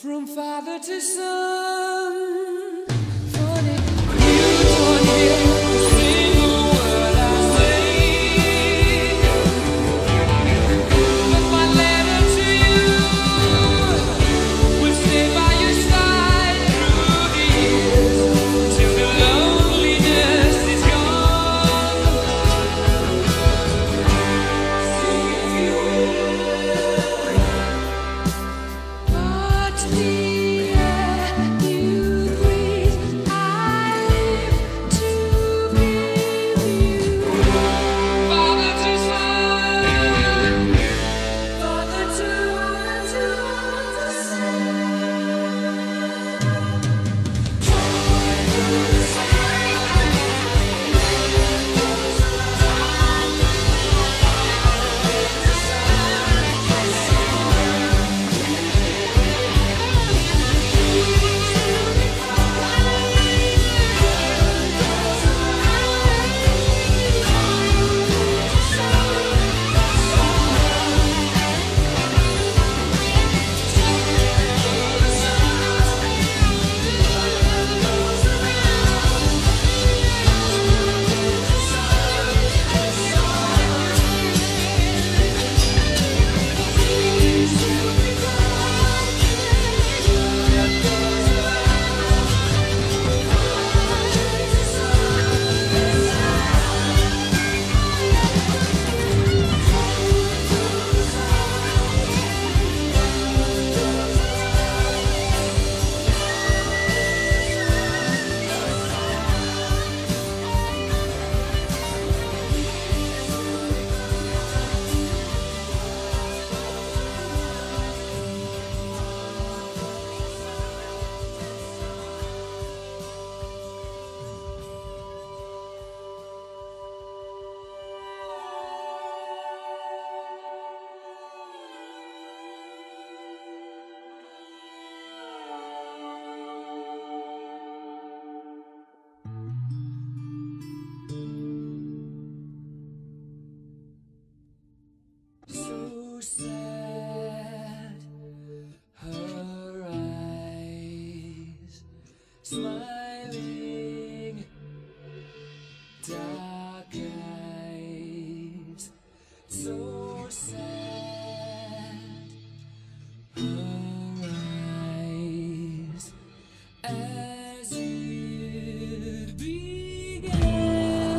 From father to son, funny, you don't hear a single word I say. But my letter to you will stay by your side through the years till the loneliness is gone. See you will. But the air you breathe, I live to breathe you. Father to son, father to son. So sad, her eyes smiling, dark eyes. So sad, her eyes as it began.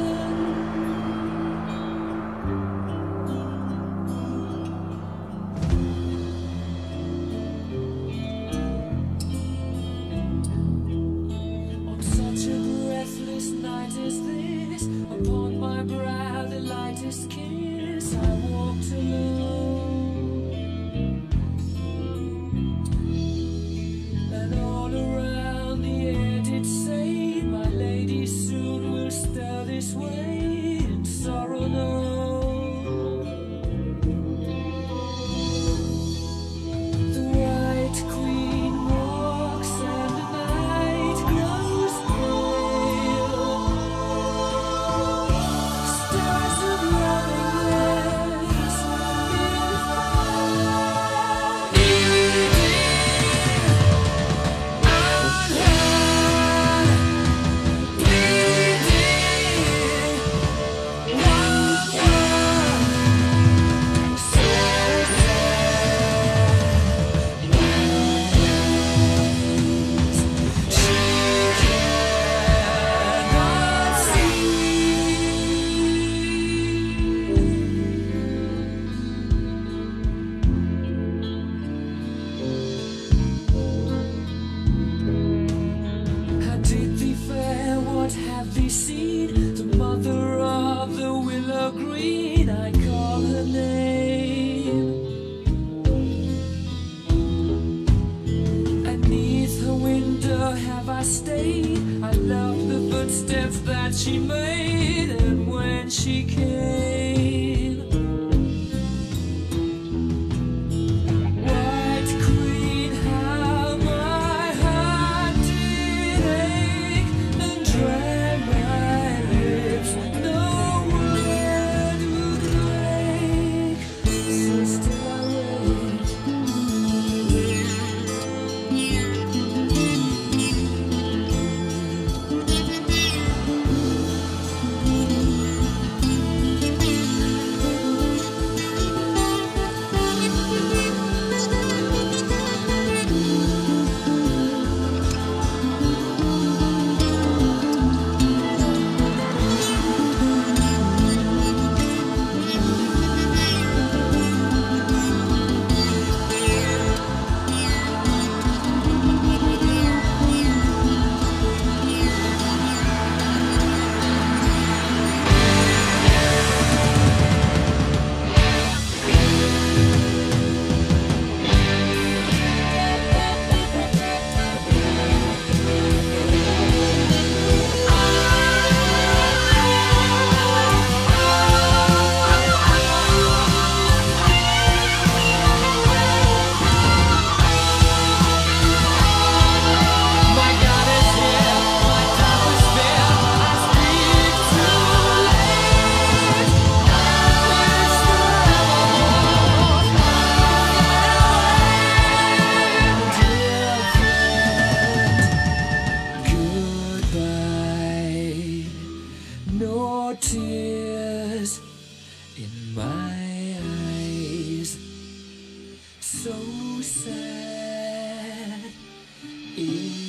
On such a breathless night as this, upon my brow the lightest kiss, I walked alone, and all around the air did say, my lady soon will stir this way, and sorrow knows. The White Queen walks and the night grows pale. Stars of loveliness in fire. How did thee fare? What have thee seen? The mother of the willow green, I call her name. And 'neath her window have I stayed. I love the footsteps that she made, and when she came, White Queen, how my heart did ache and dry my lips, no word would break. So still I wait. so sad.